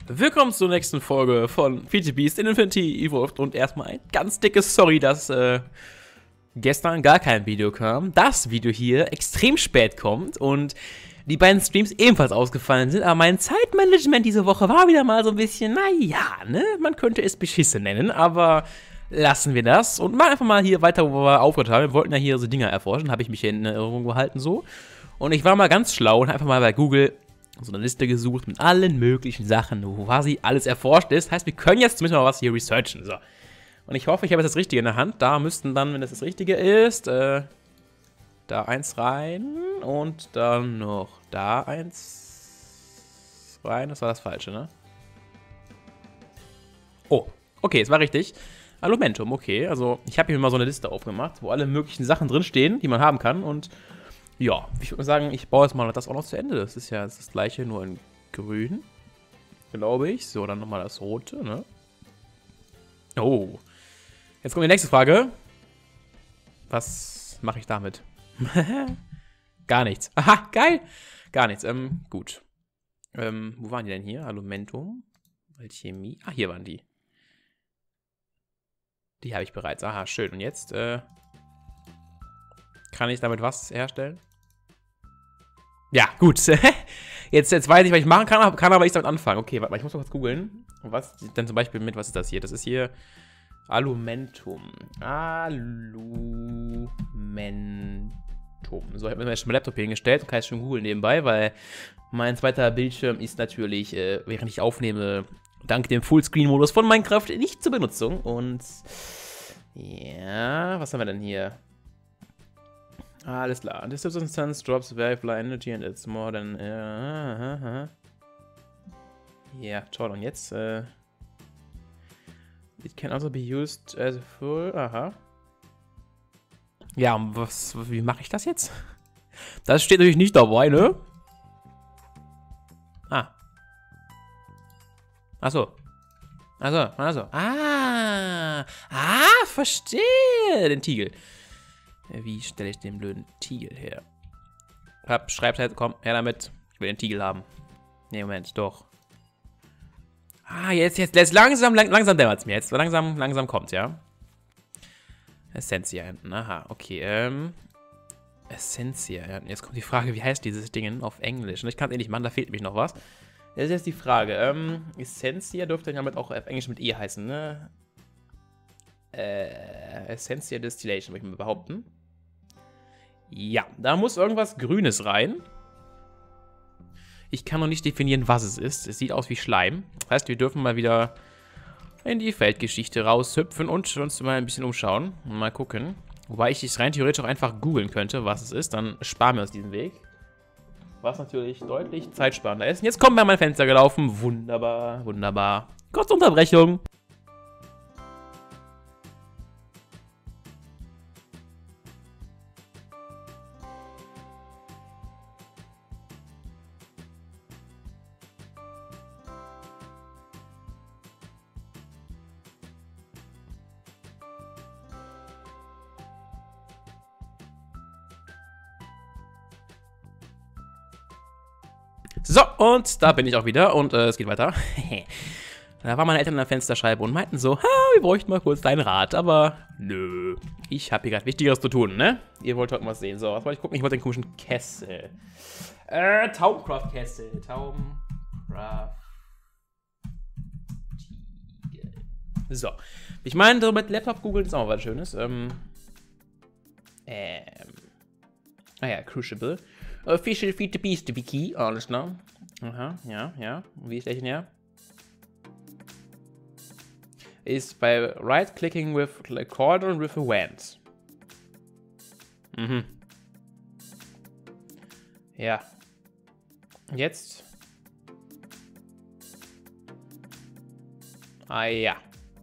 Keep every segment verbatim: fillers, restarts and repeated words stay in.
Willkommen zur nächsten Folge von P G Beast in Infinity Evolved und erstmal ein ganz dickes Sorry, dass äh, gestern gar kein Video kam. Das Video hier extrem spät kommt und die beiden Streams ebenfalls ausgefallen sind, aber mein Zeitmanagement diese Woche war wieder mal so ein bisschen, naja, ne, man könnte es beschissen nennen, aber lassen wir das und machen einfach mal hier weiter, wo wir aufgehört haben. Wir wollten ja hier so Dinger erforschen, habe ich mich hier in Erinnerung gehalten so und ich war mal ganz schlau und einfach mal bei Google so eine Liste gesucht mit allen möglichen Sachen, wo quasi alles erforscht ist. Heißt, wir können jetzt zumindest mal was hier researchen. So. Und ich hoffe, ich habe jetzt das Richtige in der Hand. Da müssten dann, wenn das das Richtige ist, äh, da eins rein und dann noch da eins rein. Das war das Falsche, ne? Oh, okay, es war richtig. Alumentum, okay. Also, ich habe hier mal so eine Liste aufgemacht, wo alle möglichen Sachen drinstehen, die man haben kann. Und ja, ich würde sagen, ich baue jetzt mal das auch noch zu Ende. Das ist ja das gleiche, nur in grün, glaube ich. So, dann nochmal das rote, ne? Oh. Jetzt kommt die nächste Frage. Was mache ich damit? Gar nichts. Aha, geil. Gar nichts. Ähm, gut. Ähm, wo waren die denn hier? Alumentum. Alchemie. Ah, hier waren die. Die habe ich bereits. Aha, schön. Und jetzt, äh, kann ich damit was herstellen? Ja, gut. jetzt, jetzt weiß ich, was ich machen kann, kann aber ich damit anfangen. Okay, warte mal, ich muss noch kurz googeln. Was denn zum Beispiel mit, was ist das hier? Das ist hier Alumentum. Alumentum. So, ich habe mir jetzt schon mein Laptop hier hingestellt und kann jetzt schon googeln nebenbei, weil mein zweiter Bildschirm ist natürlich, äh, während ich aufnehme, dank dem Fullscreen-Modus von Minecraft nicht zur Benutzung. Und ja, was haben wir denn hier? Alles klar. This substance drops very fly energy and it's more than. Ja, uh, uh, uh. yeah, toll. Und jetzt. Uh, it can also be used as a full. Aha. Ja, und was. Wie mache ich das jetzt? Das steht natürlich nicht dabei, ne? Ah. Achso. Also, also. Ah. Ah, verstehe. Den Tiegel. Wie stelle ich den blöden Tiegel her? Hab, schreibt halt, komm, her damit. Ich will den Tiegel haben. Nee, Moment, doch. Ah, jetzt, jetzt, jetzt langsam, lang, langsam dämmert es mir. Jetzt langsam, langsam kommt's, ja. Essentia hinten, aha, okay, ähm. Essentia, ja. Jetzt kommt die Frage, wie heißt dieses Ding auf Englisch? Und ich kann es eh nicht machen, da fehlt nämlich noch was. Das ist jetzt die Frage, ähm, Essentia dürfte ja damit auch auf Englisch mit E heißen, ne? Äh, Essentia Distillation, würde ich mal behaupten. Ja, da muss irgendwas Grünes rein. Ich kann noch nicht definieren, was es ist. Es sieht aus wie Schleim. Das heißt, wir dürfen mal wieder in die Feldgeschichte raushüpfen und uns mal ein bisschen umschauen. Und mal gucken. Wobei ich es rein theoretisch auch einfach googeln könnte, was es ist. Dann sparen wir uns diesen Weg. Was natürlich deutlich zeitsparender ist. Und jetzt kommen wir an mein Fenster gelaufen. Wunderbar, wunderbar. Kurze Unterbrechung. So, und da bin ich auch wieder und äh, es geht weiter. Da waren meine Eltern an der Fensterscheibe und meinten so, ha, wir bräuchten mal kurz deinen Rat, aber nö. Ich habe hier gerade Wichtigeres zu tun, ne? Ihr wollt heute was sehen. So, was wollte ich gucken? Ich wollte den komischen Kessel. Äh, Taubencraft-Kessel. Taubencraft. So. Ich meine, so mit Laptop googeln ist auch mal was Schönes. Ähm. Ähm. Naja, Crucible. Official Feed the Beast Wiki, alles klar. Aha, ja, ja. Wie ist der denn her? Ist bei right-clicking with a cordon with a wand. Mhm. Ja. Jetzt. Ah ja.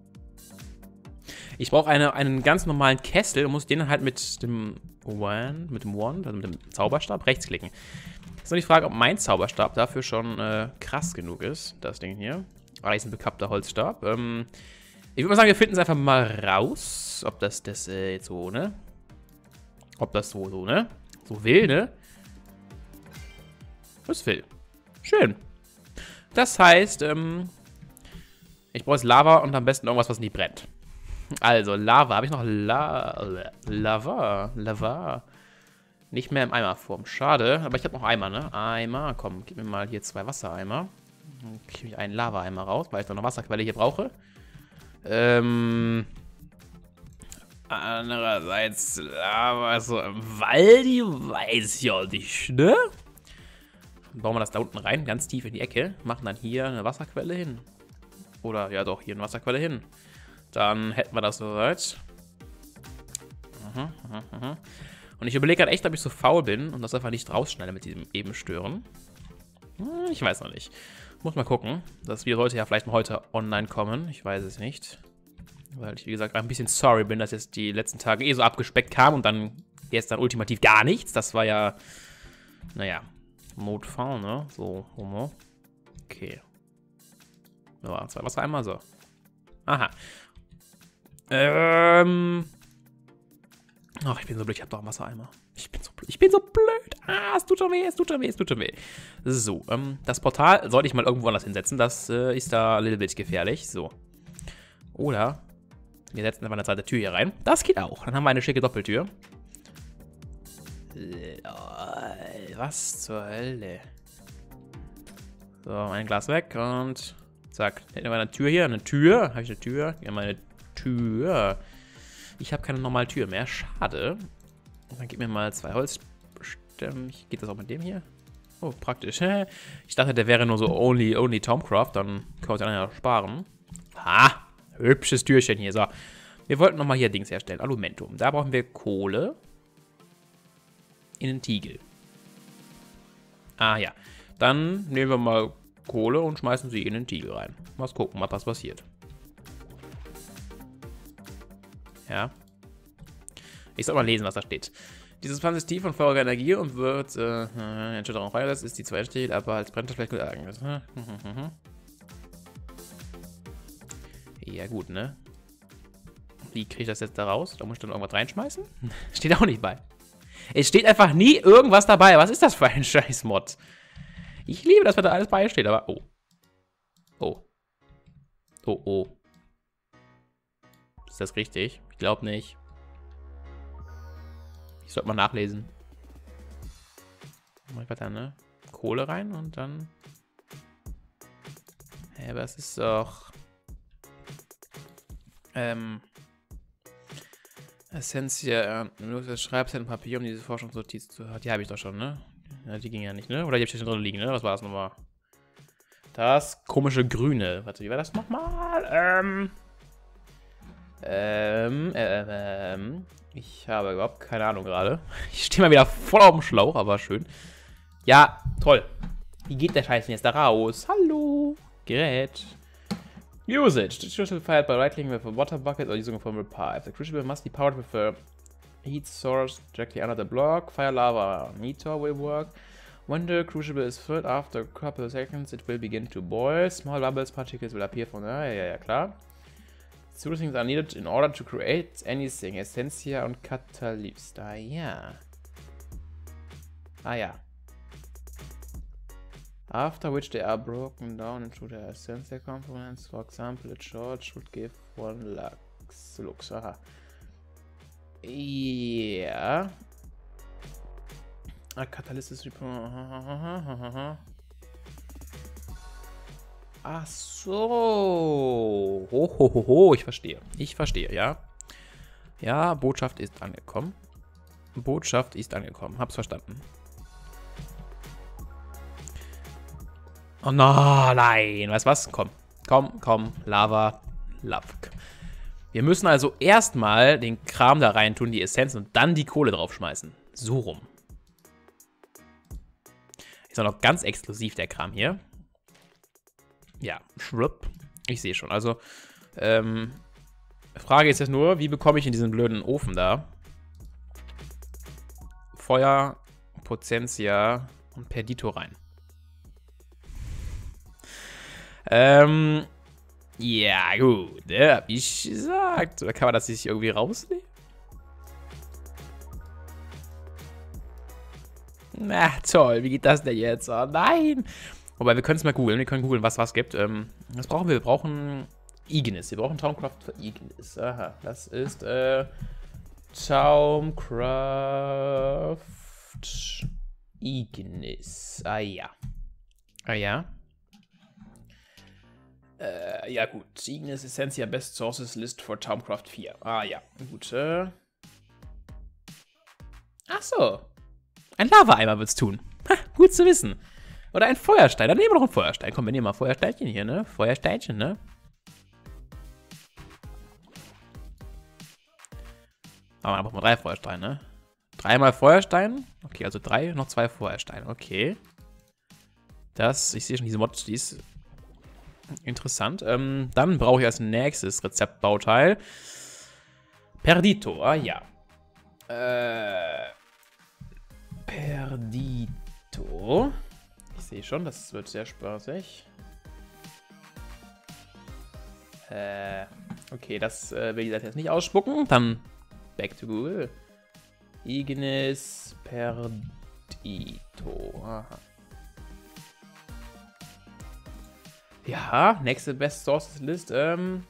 Ich brauche eine, einen ganz normalen Kessel und muss den dann halt mit dem Wand, mit dem Wand, also mit dem Zauberstab rechtsklicken. Ist nur die Frage, ob mein Zauberstab dafür schon äh, krass genug ist. Das Ding hier. Eisenbekappter Holzstab. Ähm, ich würde mal sagen, wir finden es einfach mal raus, ob das das äh, jetzt so, ne? Ob das so, so, ne? So will, ne? Das will. Schön. Das heißt, ähm, ich brauche jetzt Lava und am besten irgendwas, was nicht brennt. Also, Lava. Habe ich noch La Lava? Lava. Nicht mehr im Eimerform. Schade, aber ich habe noch Eimer, ne? Eimer. Komm, gib mir mal hier zwei Wassereimer. Dann kriege ich einen Lava-Eimer raus, weil ich doch noch Wasserquelle hier brauche. Ähm... Andererseits, Lava so im Wald, die weiß ich auch nicht, ne? Dann bauen wir das da unten rein, ganz tief in die Ecke. Machen dann hier eine Wasserquelle hin. Oder, ja doch, hier eine Wasserquelle hin. Dann hätten wir das soweit. Aha, aha, aha. Und ich überlege halt echt, ob ich so faul bin und das einfach nicht rausschneide mit diesem Ebenstören. Hm, ich weiß noch nicht. Muss mal gucken. Das Video sollte ja vielleicht mal heute online kommen. Ich weiß es nicht. Weil ich, wie gesagt, ein bisschen sorry bin, dass jetzt die letzten Tage eh so abgespeckt kam und dann jetzt dann ultimativ gar nichts. Das war ja, naja, Notfall, ne? So, Homo. Okay. Ja, zwei Wasser einmal so. Aha. Ähm. Ach, ich bin so blöd, ich hab doch einen Wassereimer. Ich bin so blöd, ich bin so blöd. Ah, es tut schon weh, es tut schon weh, es tut schon weh. So, ähm, das Portal sollte ich mal irgendwo anders hinsetzen. Das äh, ist da ein little bit gefährlich. So. Oder wir setzen einfach eine zweite Tür hier rein. Das geht auch. Dann haben wir eine schicke Doppeltür. Was zur Hölle? So, ein Glas weg und zack. Hätten wir eine Tür hier. Eine Tür. Habe ich eine Tür? Ja, meine Tür. Ich habe keine normale Tür mehr. Schade. Dann gib mir mal zwei Holzstämme. Geht das auch mit dem hier? Oh, praktisch. Ich dachte, der wäre nur so only, only Tomcraft. Dann können wir uns den ja sparen. Ha! Hübsches Türchen hier. So. Wir wollten nochmal hier Dings herstellen. Alumentum. Da brauchen wir Kohle. In den Tiegel. Ah ja. Dann nehmen wir mal Kohle und schmeißen sie in den Tiegel rein. Mal gucken, was passiert. Ja. Ich soll mal lesen, was da steht. Dieses Pflanze ist tief und feuriger Energie und wird äh, in Schütterung freigesetzt, ist die zwei still, aber als brennt vielleicht gut eigentlich. Ja, gut, ne? Wie kriege ich das jetzt da raus? Da muss ich dann irgendwas reinschmeißen? Steht auch nicht bei. Es steht einfach nie irgendwas dabei. Was ist das für ein Scheiß-Mod? Ich liebe, dass mir da alles beisteht, aber... Oh. Oh. Oh, oh. Ist das richtig? Ich glaube nicht. Ich sollte mal nachlesen. Mach ich weiter, ne? Kohle rein und dann... Hä, aber es ist doch... Ähm... Essentia, äh, du schreibst ein Papier, um diese Forschungsnotiz zu haben. Die habe ich doch schon, ne? Ja, die ging ja nicht, ne? Oder die habe ich schon drin liegen, ne? Was war das nochmal? Das komische Grüne. Warte, wie war das nochmal? Ähm... Ähm, äh, ähm... Ich habe überhaupt keine Ahnung gerade. Ich stehe mal wieder voll auf dem Schlauch, aber schön. Ja, toll. Wie geht der Scheiß denn jetzt da raus? Hallo? Gerät. Usage. The crucible fired by right-clicking with a water bucket or using a thermal pipe. The crucible must be powered with a heat source directly under the block. Fire lava meter will work. When the crucible is filled after a couple of seconds, it will begin to boil. Small bubbles, particles will appear from there. Ja, ja, klar. Two things are needed in order to create anything. Essentia und Catalyst. Ah ja. Ah ja. After which they are broken down into their Essentia components. For example, a short should give one lux. Lux, aha. Ja. A Catalyst is... Ach so. Ho, ho, ho, ho. Ich verstehe. Ich verstehe, ja. Ja, Botschaft ist angekommen. Botschaft ist angekommen. Hab's verstanden. Oh no, nein. Weißt du was? Komm. Komm, komm. Lava. Lavk. Wir müssen also erstmal den Kram da rein tun, die Essenz, und dann die Kohle draufschmeißen. So rum. Ist auch noch ganz exklusiv, der Kram hier. Ja, schwupp. Ich sehe schon. Also, ähm, Frage ist jetzt nur, wie bekomme ich in diesen blöden Ofen da Feuer, Potentia und Perdito rein? Ähm, ja, gut. Ja, hab ich gesagt. Oder kann man das sich irgendwie rausnehmen? Na, toll. Wie geht das denn jetzt? Oh, nein. Wobei, wir können es mal googeln. Wir können googeln, was was gibt. Ähm, was brauchen wir? Wir brauchen Ignis. Wir brauchen Thaumcraft für Ignis. Aha, das ist äh, Thaumcraft Ignis. Ah ja. Ah ja. Äh, ja gut. Ignis Essentia Best Sources List for Thaumcraft vier. Ah ja. Gut. Äh. Ach so. Ein Lava-Eimer wird's tun. Ha, gut zu wissen. Oder ein Feuerstein. Dann nehmen wir noch einen Feuerstein. Komm, wir nehmen mal Feuersteinchen hier, ne? Feuersteinchen, ne? Aber dann brauchen wir drei Feuersteine, ne? Dreimal Feuerstein. Okay, also drei, noch zwei Feuersteine. Okay. Das, ich sehe schon diese Mod, die ist interessant. Ähm, dann brauche ich als nächstes Rezeptbauteil Perdito. Ah ja. Äh, Perdito. Ich sehe schon, das wird sehr spaßig. Äh, okay, das äh, will ich jetzt nicht ausspucken. Dann back to Google. Ignis Perdito. Aha. Ja, nächste Best Sources List. Ähm,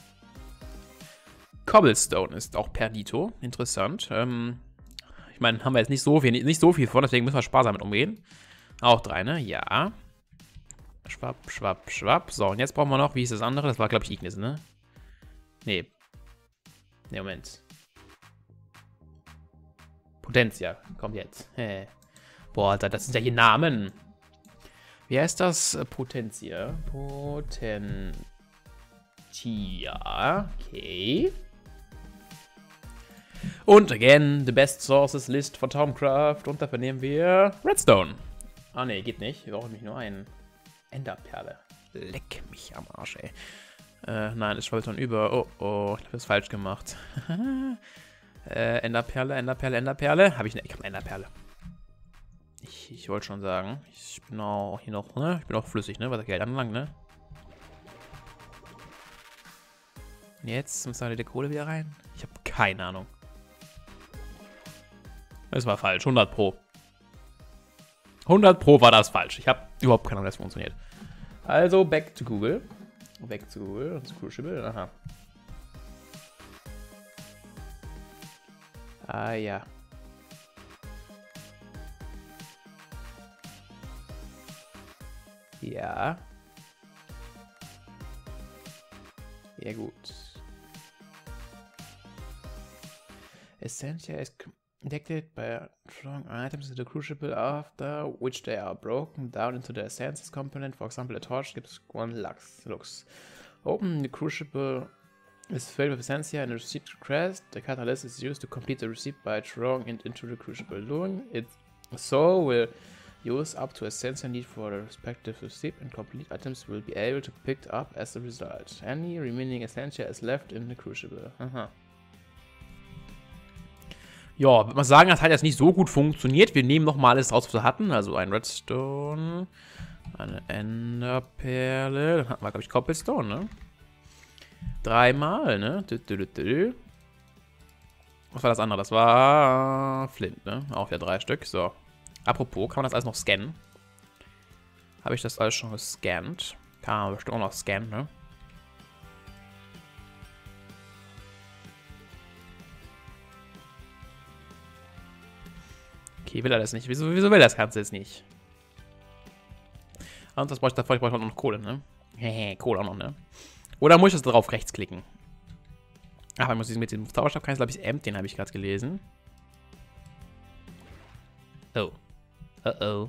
Cobblestone ist auch Perdito. Interessant. Ähm, ich meine, haben wir jetzt nicht so viel, nicht so viel von, deswegen müssen wir sparsam damit umgehen. Auch drei, ne? Ja. Schwapp, schwapp, schwapp. So, und jetzt brauchen wir noch, wie ist das andere? Das war, glaube ich, Ignis, ne? Nee. Ne, Moment. Potentia. Kommt jetzt. Hä. Boah, Alter, das sind ja hier Namen. Wie heißt das? Potentia. Potentia. Okay. Und again, the best sources list for Thaumcraft. Und dafür nehmen wir Redstone. Ah, ne, geht nicht. Wir brauchen nämlich nur einen Enderperle. Leck mich am Arsch, ey. Äh, nein, es schwallt dann über. Oh, oh, ich habe das falsch gemacht. äh, Enderperle, Enderperle, Enderperle. Habe ich eine, ich habe eine Enderperle. Ich, ich wollte schon sagen, ich bin auch hier noch, ne? Ich bin auch flüssig, ne? Was das Geld anlangt, ne? Und jetzt muss da die Kohle wieder rein. Ich habe keine Ahnung. Das war falsch, hundert Pro. hundert Pro war das falsch. Ich habe überhaupt keine Ahnung, wie das funktioniert. Also, back to Google. Back to Google. Das ist Crucible. Aha. Ah, ja. Ja. Ja, gut. Essentia is detected by strong items in the crucible after which they are broken down into the essences component. For example, a torch gives one lux. lux. Open the crucible is filled with essentia and a receipt crest. The catalyst is used to complete the receipt by throwing it into the crucible. Doing it so will use up to essentia need for the respective receipt, and complete items will be able to be picked up as a result. Any remaining essentia is left in the crucible. Aha. Ja, würde man sagen, das hat jetzt nicht so gut funktioniert. Wir nehmen nochmal alles raus, was wir hatten. Also ein Redstone, eine Enderperle, dann hatten wir, glaube ich, Cobblestone, ne? Dreimal, ne? Was war das andere? Das war Flint, ne? Auch wieder drei Stück. So. Apropos, kann man das alles noch scannen? Habe ich das alles schon gescannt? Kann man bestimmt auch noch scannen, ne? Okay, will er das nicht? Wieso, wieso will er das Ganze jetzt nicht? Und das brauche ich davor, ich brauche noch Kohle, ne? Hehe, Kohle auch noch, ne? Oder muss ich das drauf rechts klicken? Ach, ich muss diesen mit dem Zauberstab, kann ich glaube ich Amp, den habe ich gerade gelesen. Oh. Uh oh.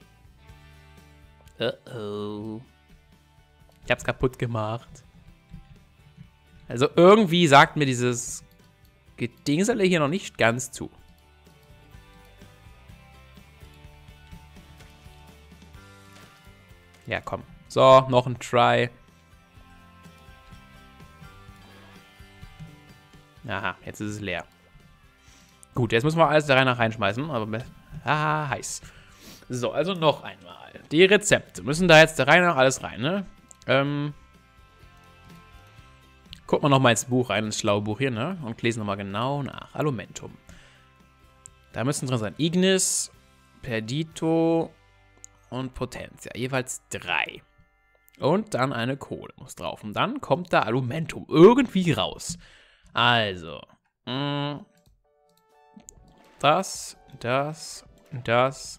Uh oh. Ich hab's kaputt gemacht. Also irgendwie sagt mir dieses Gedingsele hier noch nicht ganz zu. Ja, komm. So, noch ein Try. Aha, jetzt ist es leer. Gut, jetzt müssen wir alles da rein nach reinschmeißen. Aber ah, heiß. So, also noch einmal. Die Rezepte müssen da jetzt da rein nach alles rein, ne? Ähm. Gucken wir nochmal ins Buch rein, ins schlaue Buch hier, ne? Und lesen nochmal genau nach. Alumentum. Da müssen drin sein Ignis, Perdito, und Potentia. Jeweils drei. Und dann eine Kohle muss drauf. Und dann kommt da Alumentum irgendwie raus. Also. Mh, das, das, das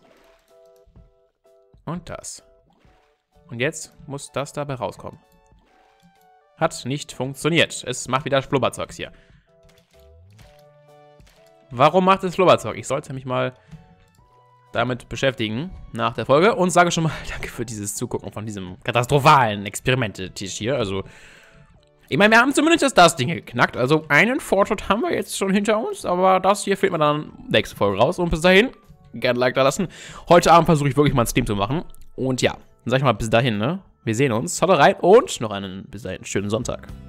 und das. Und jetzt muss das dabei rauskommen. Hat nicht funktioniert. Es macht wieder Schlubberzeugs hier. Warum macht es Schlubberzeug? Ich sollte mich mal damit beschäftigen nach der Folge. Und sage schon mal danke für dieses Zugucken von diesem katastrophalen Experimente-Tisch hier. Also, ich meine, wir haben zumindest jetzt das Ding geknackt. Also, einen Fortschritt haben wir jetzt schon hinter uns. Aber das hier fehlt mir dann nächste Folge raus. Und bis dahin, gerne ein Like da lassen. Heute Abend versuche ich wirklich mal ein Stream zu machen. Und ja, dann sag ich mal bis dahin, ne? Wir sehen uns. Haut rein und noch einen bis dahin schönen Sonntag.